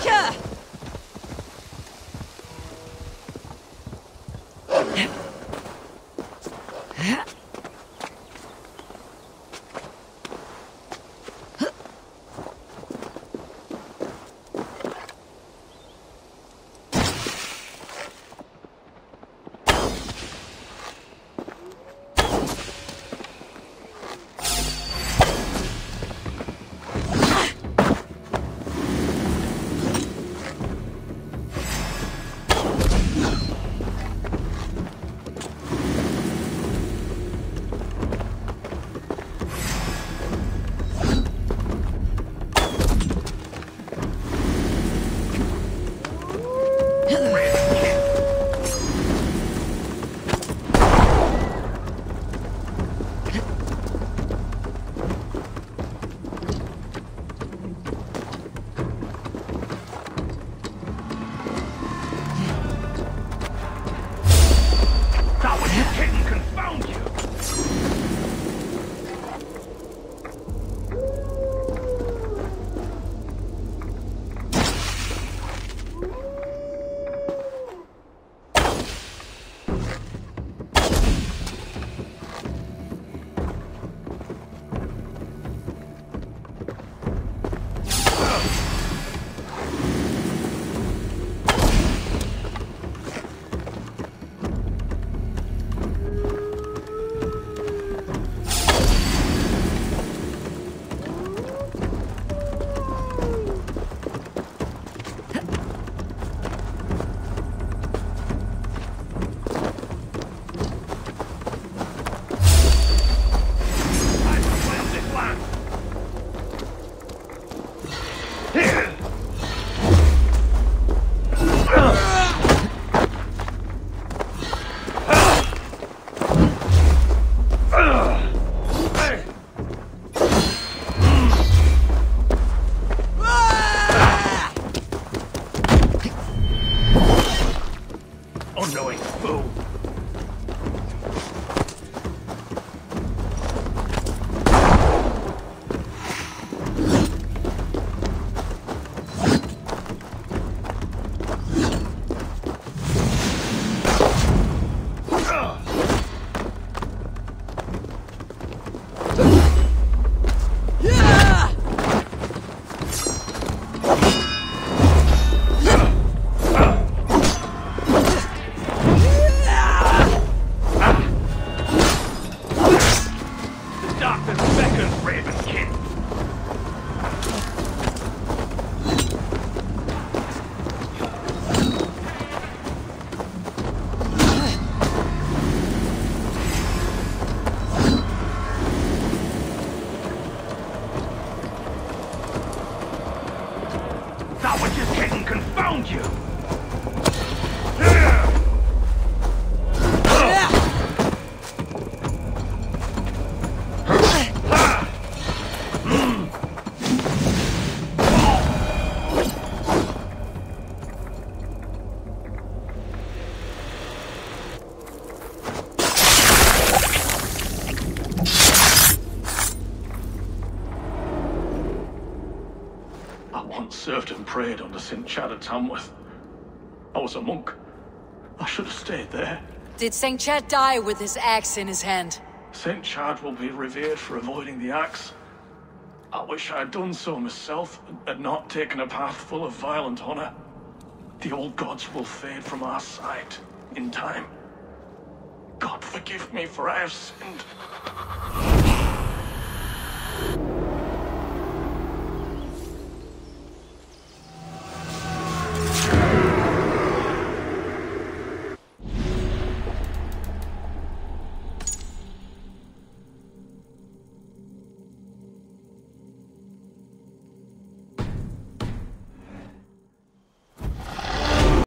Served and prayed under St. Chad at Tamworth. I was a monk. I should have stayed there. Did St. Chad die with his axe in his hand? St. Chad will be revered for avoiding the axe. I wish I had done so myself, and not taken a path full of violent honor. The old gods will fade from our sight in time. God forgive me, for I have sinned.